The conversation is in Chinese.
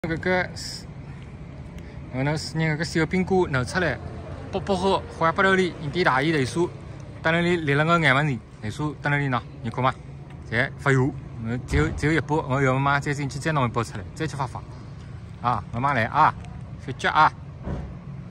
搿个，我那是人搿个小苹果拿出来，剥好，放拨头里，用点大盐头沙，搭那里立了个眼门里，头沙搭那里喏，你看嘛，再发油，只有一把，我要妈妈再进去再弄一包出来，再去发。啊，慢慢来啊，小脚啊。